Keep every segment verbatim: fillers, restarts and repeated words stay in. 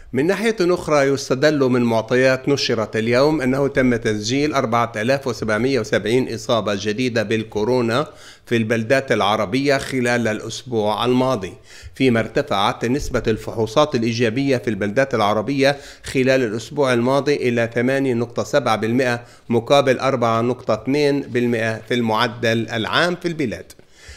من ناحية أخرى يستدل من معطيات نشرت اليوم أنه تم تسجيل أربعة آلاف وسبعمئة وسبعين إصابة جديدة بالكورونا في البلدات العربية خلال الأسبوع الماضي، فيما ارتفعت نسبة الفحوصات الإيجابية في البلدات العربية خلال الأسبوع الماضي إلى ثمانية فاصلة سبعة بالمئة مقابل أربعة فاصلة اثنين بالمئة في المعدل العام في البلاد.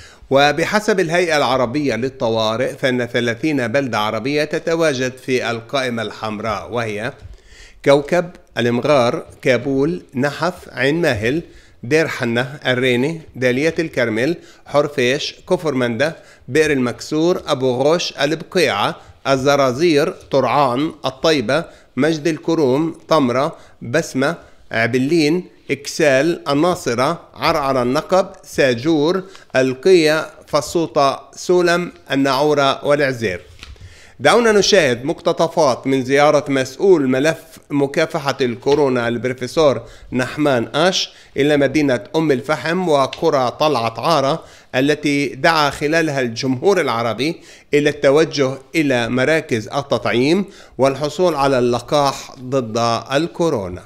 وبحسب الهيئة العربية للطوارئ فإن ثلاثين بلدة عربية تتواجد في القائمة الحمراء، وهي كوكب، المغار، كابول، نحف، عين ماهل، دير حنة، الريني، دالية الكرمل، حرفيش، كفر مندة، بئر المكسور، أبو غوش، البقيعة، الزرازير، طرعان، الطيبة، مجد الكروم، طمرة، بسمة، عبلين، إكسال، الناصرة، عرعر النقب، ساجور، القية، فصوطة، سولم، النعورة والعزير. دعونا نشاهد مقتطفات من زيارة مسؤول ملف مكافحة الكورونا البروفيسور نحمان آش إلى مدينة أم الفحم وقرى طلعت عارة، التي دعا خلالها الجمهور العربي إلى التوجه إلى مراكز التطعيم والحصول على اللقاح ضد الكورونا.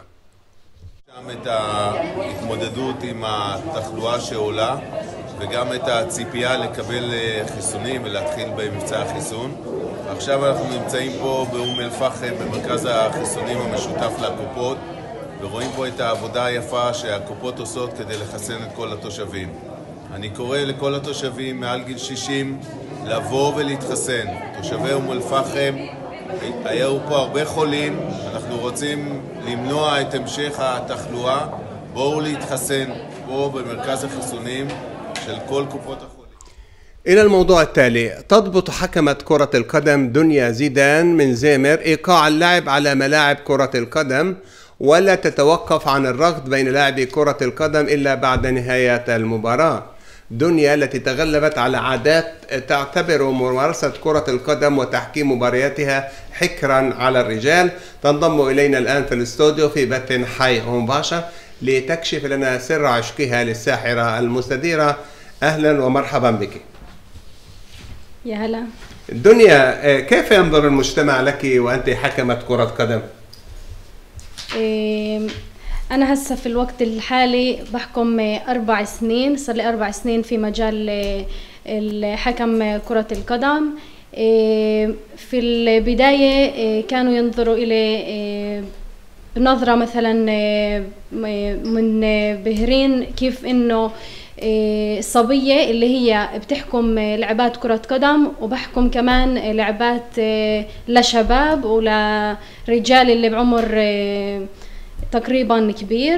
גם את ההתמודדות עם התחלואה שעולה וגם את הציפייה לקבל חיסונים ולהתחיל במבצע החיסון. עכשיו אנחנו נמצאים פה באום אל פחם במרכז החיסונים המשותף לקופות, ורואים פה את העבודה היפה שהקופות עושות כדי לחסן את כל התושבים. אני קורא לכל התושבים מעל גיל שישים לבוא ולהתחסן. תושבי אום אל פחם, היו פה הרבה חולים, אנחנו רוצים למנוע את המשך התחלואה. בואו להתחסן פה במרכז החיסונים של כל קופות החולים. إلى الموضوع التالي. تضبط حكمة كرة القدم دنيا زيدان من زامر إيقاع اللعب على ملاعب كرة القدم، ولا تتوقف عن الركض بين لاعبي كرة القدم إلا بعد نهاية المباراة. دنيا التي تغلبت على عادات تعتبر ممارسة كرة القدم وتحكيم مبارياتها حكرا على الرجال، تنضم إلينا الآن في الاستوديو في بث حي ومباشر لتكشف لنا سر عشقها للساحرة المستديرة. أهلا ومرحبا بك. يا هلا. دنيا، كيف ينظر المجتمع لك وأنت حكمت كرة قدم؟ أنا هسه في الوقت الحالي بحكم أربع سنين، صار لي أربع سنين في مجال الحكم كرة القدم. في البداية كانوا ينظروا إلي بنظرة مثلا من بهرين كيف إنه الصبية اللي هي بتحكم لعبات كرة قدم وبحكم كمان لعبات لشباب ولرجال اللي بعمر تقريبا كبير،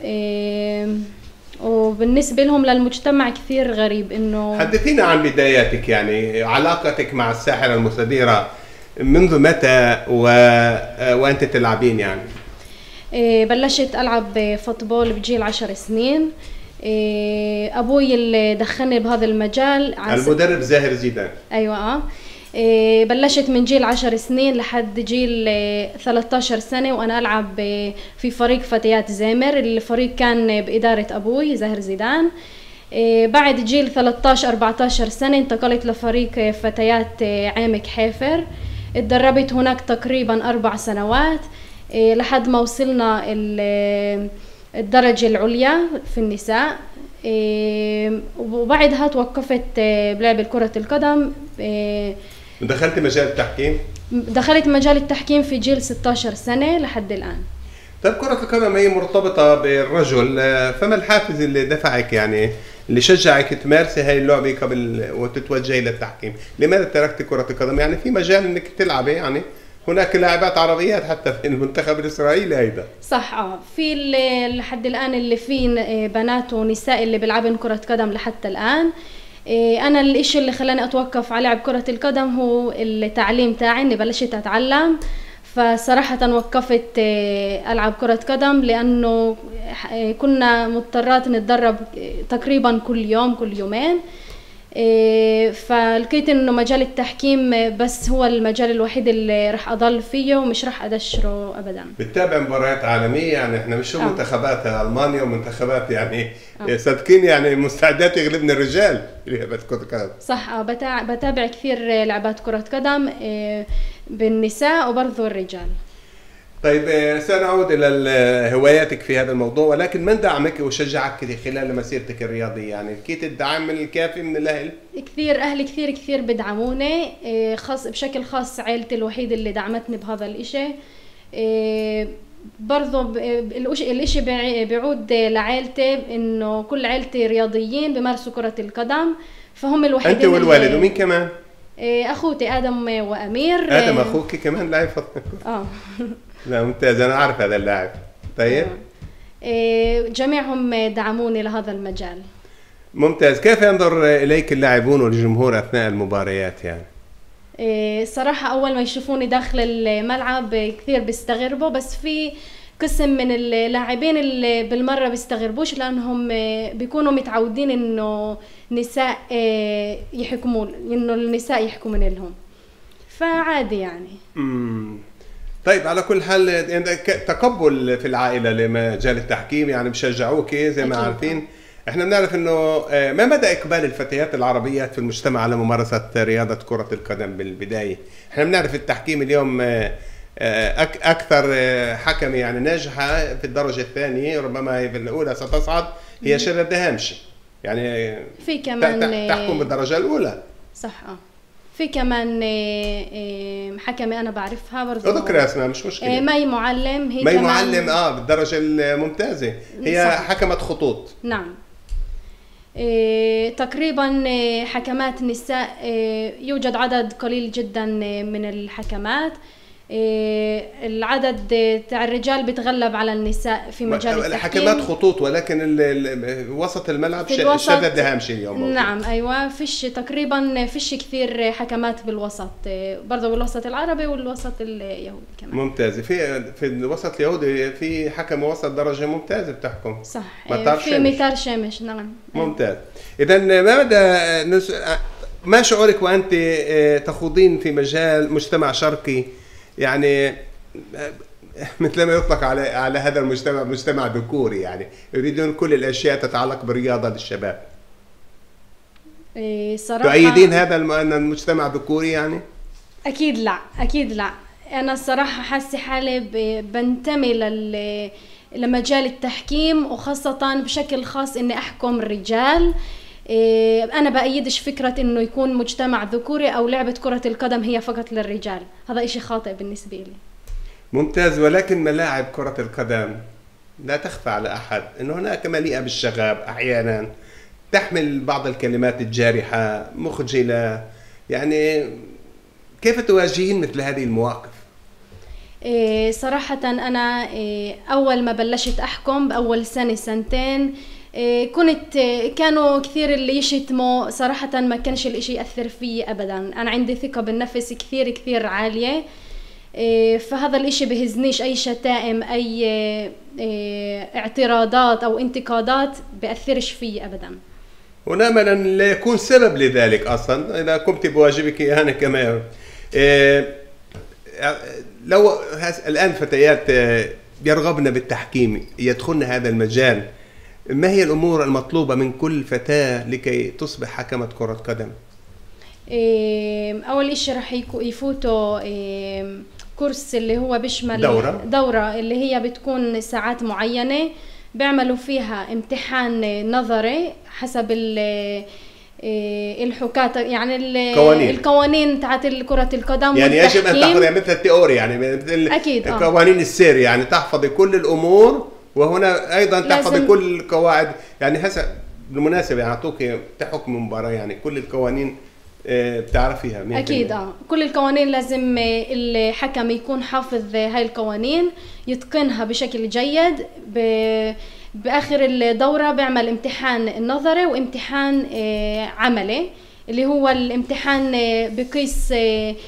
وبالنسبة لهم للمجتمع كثير غريب. إنه حدثينا عن بداياتك، يعني علاقتك مع الساحرة المستديرة منذ متى و... وأنت تلعبين؟ يعني بلشت ألعب فوتبول بجيل عشر سنين. أبوي اللي دخلني بهذا المجال، المدرب زاهر زيدان. أيوة آه بلشت من جيل عشر سنين لحد جيل ثلاثة عشر سنة وأنا ألعب في فريق فتيات زامر. الفريق كان بإدارة أبوي زاهر زيدان. بعد جيل ثلاثة عشر أربعة عشر سنة انتقلت لفريق فتيات عامك حيفر، اتدربت هناك تقريبا أربع سنوات لحد ما وصلنا الدرجة العليا في النساء. وبعدها توقفت بلعب كرة القدم. دخلت مجال التحكيم؟ دخلت مجال التحكيم في جيل ستة عشر سنة لحد الآن. طيب، كرة القدم هي مرتبطة بالرجل، فما الحافز اللي دفعك، يعني اللي شجعك تمارسي هاي اللعبة قبل وتتوجهي للتحكيم؟ لماذا تركت كرة القدم؟ يعني في مجال انك تلعبي، يعني هناك لاعبات عربيات حتى في المنتخب الإسرائيلي هيدا. صح اه في لحد الآن اللي في بنات ونساء اللي بيلعبن كرة قدم لحتى الآن. أنا الإشي اللي خلاني أتوقف على لعب كرة القدم هو التعليم تاعي، إني بلشت أتعلم، فصراحة وقفت ألعب كرة قدم لأنه كنا مضطرات نتدرب تقريبا كل يوم كل يومين. فلقيت انه مجال التحكيم بس هو المجال الوحيد اللي راح اضل فيه ومش راح ادشره ابدا. بتتابع مباريات عالميه؟ يعني احنا مش آه. منتخبات المانيا ومنتخبات يعني آه. صدقيني يعني مستعدات يغلبنا الرجال اللي لعبت كره قدم. صح اه بتابع كثير لعبات كره قدم. بالنساء وبرضه الرجال. طيب سنعود إلى هواياتك في هذا الموضوع، ولكن من دعمك وشجعك خلال مسيرتك الرياضية؟ يعني لقيت الدعم الكافي من الأهل؟ كثير أهلي كثير كثير بدعموني، خاص بشكل خاص عائلتي الوحيدة اللي دعمتني بهذا الإشي. برضو الإشي بيعود لعائلتي، إنه كل عائلتي رياضيين بمارسوا كرة القدم، فهم الوحيدين. أنت والوالد ومين كمان؟ أخوتي آدم وأمير. آدم أخوك كمان لاعب؟ آه لا ممتاز، أنا أعرف هذا اللاعب. طيب آه. جميعهم دعموني لهذا المجال. ممتاز. كيف ينظر إليك اللاعبون والجمهور أثناء المباريات يعني؟ آه صراحة أول ما يشوفوني داخل الملعب كثير بيستغربوا، بس في قسم من اللاعبين اللي بالمرة بيستغربوش، لأنهم بيكونوا متعودين إنه نساء يحكمون، إنه النساء يحكمون لهم، فعادي يعني. امم طيب على كل حال تقبل في العائلة لمجال التحكيم، يعني بشجعوك زي ما عارفين. احنا بنعرف انه ما مدى اقبال الفتيات العربيات في المجتمع على ممارسة رياضة كرة القدم بالبداية؟ احنا بنعرف التحكيم اليوم اكثر حكم يعني ناجحة في الدرجة الثانية، ربما في الاولى ستصعد، هي شيرين الدهامشي، يعني في كمان تحكم بالدرجة الاولى. صح. اه في كمان حكمة أنا بعرفها برضه، اذكر اسمها مش مشكلة. مي معلم، هي مي كمان معلم اه بالدرجة الممتازة، هي صح. حكمت خطوط. نعم. إيه تقريبا حكمات نساء إيه يوجد عدد قليل جدا من الحكمات. إيه العدد تاع الرجال بيتغلب على النساء في مجال التحكيم. الحكمات خطوط، ولكن ال وسط الملعب شذا الدهامشي اليوم موجود. نعم ايوه، فيش تقريبا فيش كثير حكمات بالوسط، برضه بالوسط العربي والوسط اليهودي كمان. ممتاز. في في الوسط اليهودي في حكم وسط درجه ممتازه بتحكم. صح. مطار في مطار شامش. نعم. ممتاز. اذا ما مدى ما شعورك وانت تخوضين في مجال مجتمع شرقي، يعني مثل ما يطلق على على هذا المجتمع مجتمع ذكوري، يعني يريدون كل الاشياء تتعلق بالرياضه للشباب؟ إيه صراحه تؤيدين هذا ان المجتمع ذكوري يعني؟ اكيد لا، اكيد لا. انا الصراحه حاسه حالي بنتمي لل لمجال التحكيم، وخاصه بشكل خاص اني احكم الرجال. أنا بأيدش فكرة إنه يكون مجتمع ذكوري أو لعبة كرة القدم هي فقط للرجال، هذا إشي خاطئ بالنسبة لي. ممتاز. ولكن ملاعب كرة القدم لا تخفى على أحد أنه هناك مليئة بالشغاب، أحيانا تحمل بعض الكلمات الجارحة مخجلة، يعني كيف تواجهين مثل هذه المواقف؟ إيه صراحة أنا إيه أول ما بلشت أحكم بأول سنة سنتين كنت كانوا كثير اللي يشتموا، صراحة ما كانش الاشي يأثر فيه ابدا، انا عندي ثقة بالنفس كثير كثير عالية، فهذا الاشي بهزنيش، اي شتائم اي اعتراضات او انتقادات بأثرش فيه ابدا. ونأمل ان لا يكون سبب لذلك اصلا اذا قمت بواجبك انا كمان. لو الان فتيات يرغبن بالتحكيم يدخلن هذا المجال، ما هي الأمور المطلوبة من كل فتاة لكي تصبح حكمة كرة قدم؟ أول إشي رح يفوتوا كورس اللي هو بيشمل دورة دورة اللي هي بتكون ساعات معينة بيعملوا فيها امتحان نظري حسب الحكاة، يعني القوانين القوانين تاعت كرة القدم، يعني يجب أن تحفظي مثل التيوري، يعني مثل أكيد قوانين السير، يعني تحفظي كل الأمور، وهنا أيضا تحفظي كل القواعد. يعني هسه بالمناسبة يعطوك تحكم مباراة، يعني كل القوانين بتعرفيها؟ أكيد اه كل القوانين لازم الحكم يكون حافظ هاي القوانين، يتقنها بشكل جيد. بآخر الدورة بيعمل امتحان النظري وامتحان عملي، اللي هو الامتحان بقيس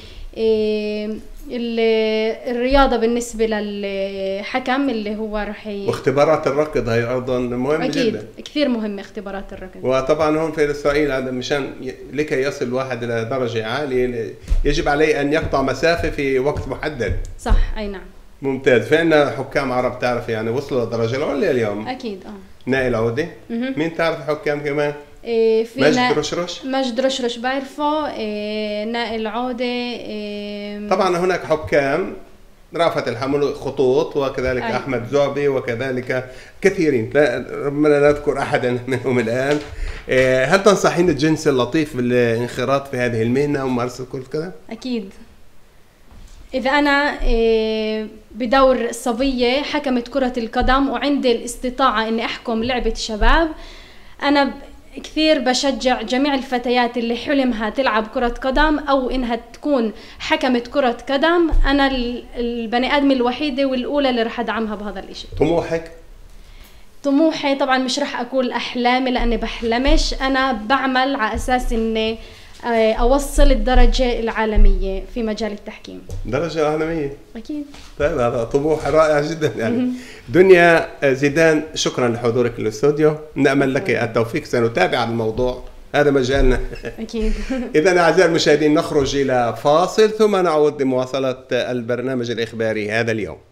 الرياضة بالنسبة للحكم اللي هو رح ي... واختبارات الركض هي أيضا مهمة أكيد جدا. كثير مهمة اختبارات الركض. وطبعا هون في إسرائيل هذا مشان لكي يصل الواحد إلى درجة عالية يجب عليه أن يقطع مسافة في وقت محدد. صح أي نعم. ممتاز. فإن حكام عرب تعرف يعني وصلوا للدرجة العليا اليوم. أكيد اه نائل عودة. مين تعرف حكام كمان؟ إيه في مجد رشرش. مجد رشرش بعرفه. إيه نائل عودة. إيه طبعا هناك حكام رأفت الحمل خطوط، وكذلك أي. أحمد زعبي، وكذلك كثيرين، لا ربما لا نذكر أحدا منهم الآن. هل تنصحين الجنس اللطيف بالانخراط في هذه المهنة وممارسة كرة القدم؟ أكيد. إذا أنا بدور صبية حكمت كرة القدم وعندي الاستطاعة إني أحكم لعبة شباب، أنا كثير بشجع جميع الفتيات اللي حلمها تلعب كرة قدم أو إنها تكون حكمت كرة قدم. أنا البني آدم الوحيدة والأولى اللي رح أدعمها بهذا الإشي. طموحك؟ طموحي طبعا مش رح أقول أحلامي لأني بحلمش، أنا بعمل على أساس إني أوصل الدرجة العالمية في مجال التحكيم. درجة عالمية؟ أكيد. طيب هذا طموح رائع جدا يعني. دنيا زيدان، شكرا لحضورك للاستوديو، نأمل لك التوفيق، سنتابع الموضوع، هذا مجالنا. أكيد. إذا أعزائي المشاهدين نخرج إلى فاصل ثم نعود لمواصلة البرنامج الإخباري هذا اليوم.